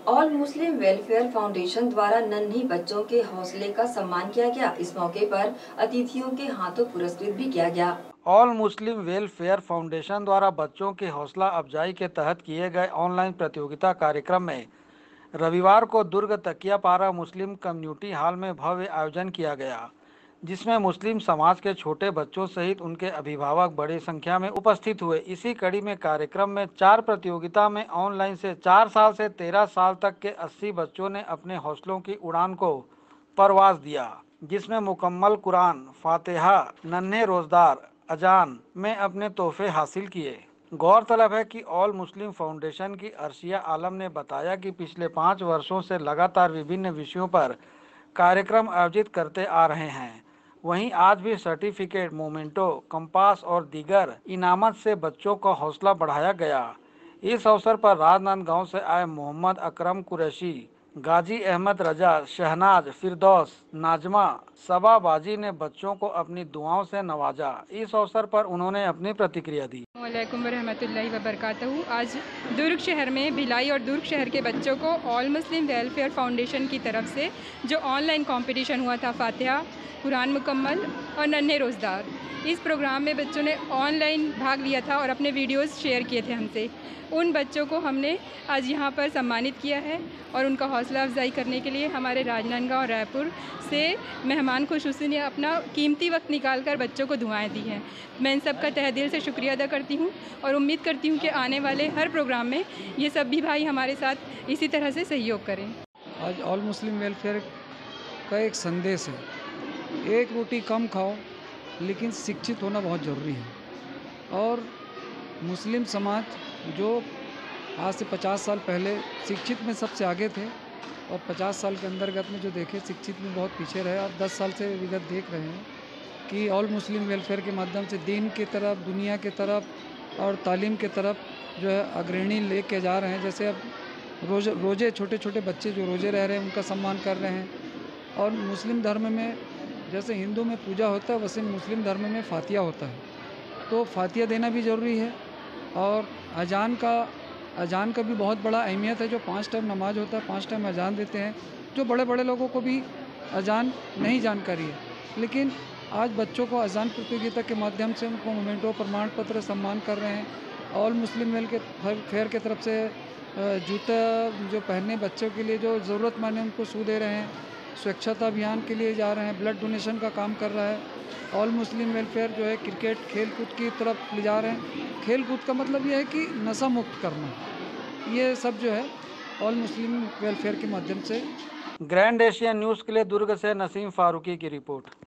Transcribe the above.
All मुस्लिम welfare foundation द्वारा नन्ही बच्चों के हौसले का सम्मान किया गया। इस मौके पर अतिथियों के हाथों पुरस्कृत भी किया गया। ऑल मुस्लिम वेलफेयर फाउंडेशन द्वारा बच्चों की हौसला अफजाई के तहत किए गए ऑनलाइन प्रतियोगिता कार्यक्रम में रविवार को Durg Takiyapara Muslim community hall में भव्य आयोजन किया गया, जिसमें मुस्लिम समाज के छोटे बच्चों सहित उनके अभिभावक बड़ी संख्या में उपस्थित हुए। इसी कड़ी में कार्यक्रम में 4 प्रतियोगिता में ऑनलाइन से 4 साल से 13 साल तक के 80 बच्चों ने अपने हौसलों की उड़ान को परवाज दिया, जिसमें मुकम्मल कुरान, फातिहा, नन्हे रोजदार, अजान में अपने तोहफे हासिल किए। गौरतलब है कि ऑल मुस्लिम फाउंडेशन की अर्शिया आलम ने बताया कि पिछले 5 वर्षों से लगातार विभिन्न विषयों पर कार्यक्रम आयोजित करते आ रहे हैं। वहीं आज भी सर्टिफिकेट, मोमेंटो, कंपास और दीगर इनामत से बच्चों का हौसला बढ़ाया गया। इस अवसर पर राजनांदगांव से आए मोहम्मद अकरम कुरैशी, गाजी अहमद रजा, शहनाज, फिरदौस, नाजमा, सबा बाजी ने बच्चों को अपनी दुआओं से नवाजा। इस अवसर पर उन्होंने अपनी प्रतिक्रिया दी। वालेकुम रहमतुल्लाहि व बरकातहू। आज दुर्ग शहर में भिलाई और दुर्ग शहर के बच्चों को ऑल मुस्लिम वेलफेयर फाउंडेशन की तरफ से जो ऑनलाइन कंपटीशन हुआ था, फातिहा, कुरान मुकम्मल और नन्हे रोज़दार, इस प्रोग्राम में बच्चों ने ऑनलाइन भाग लिया था और अपने वीडियोस शेयर किए थे हमसे। उन बच्चों को हमने आज यहाँ पर सम्मानित किया है और उनका हौसला अफजाई करने के लिए हमारे राजनांदगांव और रायपुर से मेहमान खुशूसी ने अपना कीमती वक्त निकाल कर बच्चों को दुआएं दी हैं। मैं इन सब का तहे दिल से शुक्रिया अदा करती हूँ और उम्मीद करती हूँ कि आने वाले हर प्रोग्राम में ये सब भी भाई हमारे साथ इसी तरह से सहयोग करें। आज ऑल मुस्लिम वेलफेयर का एक संदेश है, एक रोटी कम खाओ लेकिन शिक्षित होना बहुत ज़रूरी है। और मुस्लिम समाज जो आज से 50 साल पहले शिक्षित में सबसे आगे थे और 50 साल के अंतर्गत में जो देखे शिक्षित में बहुत पीछे रहे, और 10 साल से विगत देख रहे हैं कि ऑल मुस्लिम वेलफेयर के माध्यम से दीन की तरफ, दुनिया की तरफ और तालीम की तरफ जो है अग्रणी लेके जा रहे हैं। जैसे अब रोज़े छोटे छोटे बच्चे जो रोज़े रह रहे हैं उनका सम्मान कर रहे हैं। और मुस्लिम धर्म में जैसे हिंदू में पूजा होता है वैसे मुस्लिम धर्म में फातिया होता है, तो फातिया देना भी ज़रूरी है। और अजान का भी बहुत बड़ा अहमियत है। जो 5 टाइम नमाज होता है, 5 टाइम अजान देते हैं। जो बड़े बड़े लोगों को भी अजान नहीं जानकारी है, लेकिन आज बच्चों को अजान प्रतियोगिता के माध्यम से उनको मोमेंटो, प्रमाण पत्र, सम्मान कर रहे हैं। ऑल मुस्लिम वेलफेयर के तरफ से जूता जो पहनने बच्चों के लिए जो ज़रूरतमंद है उनको सू दे रहे हैं। स्वच्छता अभियान के लिए जा रहे हैं, ब्लड डोनेशन का काम कर रहा है। ऑल मुस्लिम वेलफेयर जो है क्रिकेट खेल कूद की तरफ ले जा रहे हैं। खेल कूद का मतलब यह है कि नशा मुक्त करना, ये सब जो है ऑल मुस्लिम वेलफेयर के माध्यम से। ग्रैंड एशियन न्यूज़ के लिए दुर्ग से नसीम फारूकी की रिपोर्ट।